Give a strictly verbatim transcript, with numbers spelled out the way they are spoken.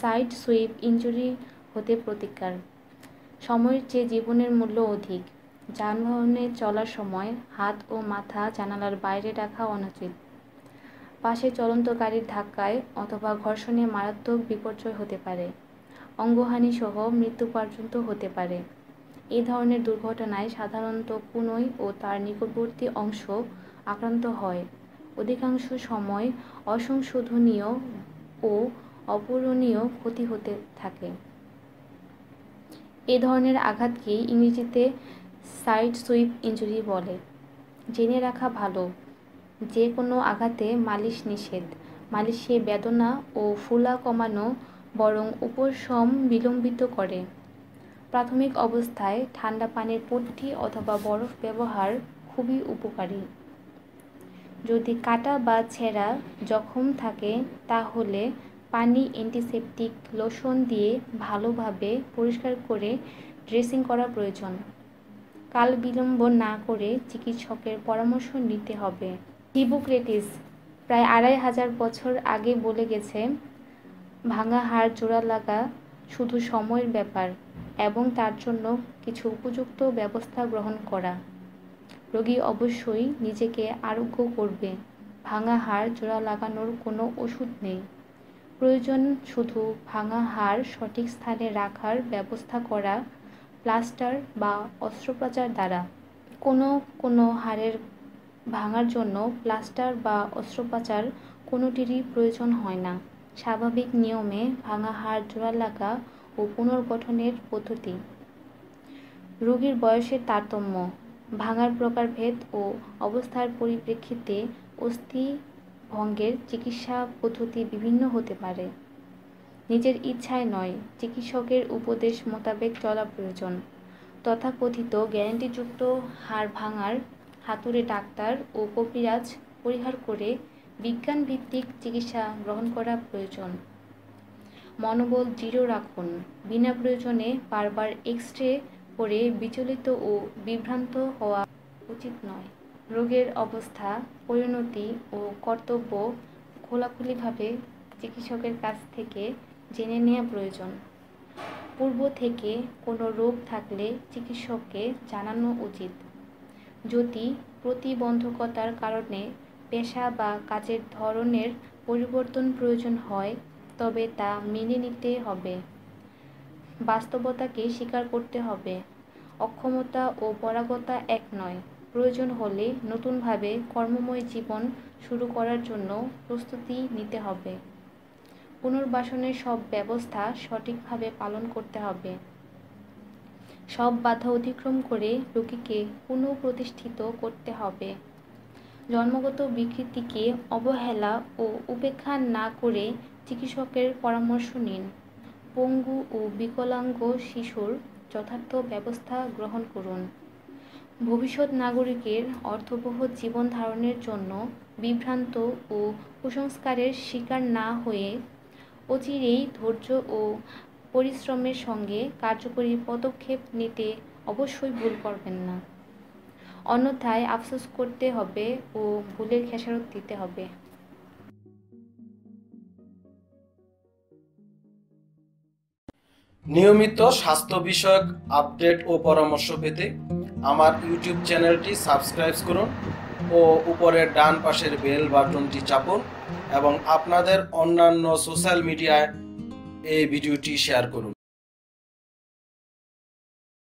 Side sweep injury হতে প্রতিকার। সময়ের চেয়ে জীবনের মূল্য অধিক। যানবাহনে চলার সময় হাত ও মাথা জানালার বাইরে রাখা অনুচিত। পাশে চলন্ত গাড়ির ধাক্কায় অথবা ঘর্ষণে মারাত্মক বিপর্যয় হতে পারে। অঙ্গহানি সহ মৃত্যু পর্যন্ত হতে পারে। এই ধরনের দুর্ঘটনায় সাধারণত কনুই ও তার নিকটবর্তী অংশ আক্রান্ত হয়। অধিকাংশ সময় অসংশোধনীয় ও অপূরণীয় ক্ষতি হতে থাকে। এ ধরনের আঘাতকেই ইংরেজিতে সাইড সুইপ ইনজুরি বলে। জেনে রাখা ভালো, যে কোনো আঘাতে মালিশ নিষেধ। মালিশে বেদনা ও ফোলা কমানো বরং উপশম বিলম্বিত করে। প্রাথমিক অবস্থায় ঠান্ডা পানির পট্টি অথবা বরফ ব্যবহার খুবই উপকারী। যদি কাটা বা ছেঁড়া জখম থাকে তাহলে পানি, অ্যান্টিসেপটিক লোশন দিয়ে ভালোভাবে পরিষ্কার করে ড্রেসিং করা প্রয়োজন। কাল বিলম্ব না করে চিকিৎসকের পরামর্শ নিতে হবে। হিপোক্রেটিস প্রায় আড়াই হাজার বছর আগে বলে গেছে, ভাঙা হাড় জোড়া লাগা শুধু সময়ের ব্যাপার এবং তার জন্য কিছু উপযুক্ত ব্যবস্থা গ্রহণ করা। রোগী অবশ্যই নিজেকে আরোগ্য করবে। ভাঙা হাড় জোড়া লাগানোর কোনো ওষুধ নেই। প্রয়োজন শুধু ভাঙা হাড় সঠিক স্থানে রাখার ব্যবস্থা করা, প্লাস্টার বা অস্ত্রোপচার দ্বারা। কোনো কোনো হাড়ের ভাঙার জন্য প্লাস্টার বা অস্ত্রোপচার কোনোটিরই প্রয়োজন হয় না। স্বাভাবিক নিয়মে ভাঙা হাড় জোড়া লাগা ও পুনর্গঠনের পদ্ধতি। রোগীর বয়সের তারতম্য, ভাঙার প্রকারভেদ ও অবস্থার পরিপ্রেক্ষিতে অস্থিভঙ্গের চিকিৎসা পদ্ধতি বিভিন্ন হতে পারে। নিজের ইচ্ছায় নয়, চিকিৎসকের উপদেশ মোতাবেক চলা প্রয়োজন। তথাকথিত গ্যারান্টিযুক্ত হাড় ভাঙার হাতুড়ে ডাক্তার ও কবিরাজ পরিহার করে বিজ্ঞানভিত্তিক চিকিৎসা গ্রহণ করা প্রয়োজন। মনোবল দৃঢ় রাখুন। বিনা প্রয়োজনে বারবার এক্স-রে করে বিচলিত ও বিভ্রান্ত হওয়া উচিত নয়। রোগের অবস্থা, পরিণতি ও কর্তব্য খোলাখুলিভাবে চিকিৎসকের কাছ থেকে জেনে নেওয়া প্রয়োজন। পূর্ব থেকে কোনো রোগ থাকলে চিকিৎসককে জানানো উচিত। যদি প্রতিবন্ধকতার কারণে পেশা বা কাজের ধরনের পরিবর্তন প্রয়োজন হয় তবে তা মেনে নিতে হবে। বাস্তবতাকে স্বীকার করতে হবে। অক্ষমতা ও পরাগতা এক নয়। প্রয়োজন হলে নতুনভাবে কর্মময় জীবন শুরু করার জন্য প্রস্তুতি নিতে হবে। পুনর্বাসনের সব ব্যবস্থা সঠিকভাবে পালন করতে হবে। সব বাধা অতিক্রম করে রোগীকে পুনঃপ্রতিষ্ঠিত করতে হবে। জন্মগত বিকৃতিকে অবহেলা ও উপেক্ষা না করে চিকিৎসকের পরামর্শ নিন। পঙ্গু ও বিকলাঙ্গ শিশুর যথার্থ ব্যবস্থা গ্রহণ করুন। ভবিষ্যৎ নাগরিকের অর্থবহ জীবন ধারণের জন্য বিভ্রান্ত ও কুসংস্কারের শিকার না হয়ে অচিরেই ধৈর্য ও পরিশ্রমের সঙ্গে কার্যকরী পদক্ষেপ নিতে অবশ্যই ভুল করবেন না। অন্যথায় আফসোস করতে হবে ও ভুলের খেসারত দিতে হবে। নিয়মিত স্বাস্থ্য বিষয়ক আপডেট ও পরামর্শ পেতে আমার ইউটিউব চ্যানেলটি সাবস্ক্রাইব করুন ও উপরের ডান পাশের বেল বাটনটি চাপুন এবং আপনাদের অন্যান্য সোশ্যাল মিডিয়ায় এই ভিডিওটি শেয়ার করুন।